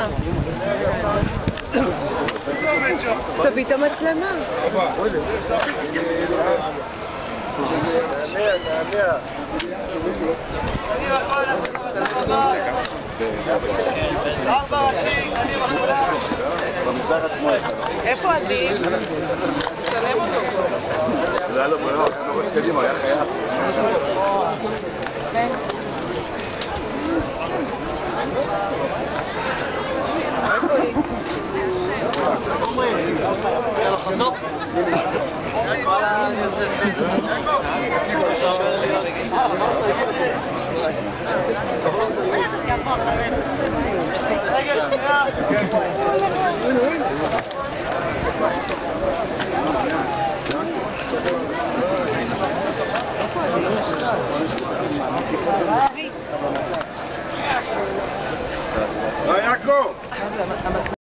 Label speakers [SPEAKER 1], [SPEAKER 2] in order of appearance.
[SPEAKER 1] תביא את המצלמה. איפה עדי? משלם אותו. זה היה לו ברירה, היה נורש קדימה, היה חייב.
[SPEAKER 2] יאללה חזוק. וואלה יוסף. רגע שנייה.
[SPEAKER 3] יעקב!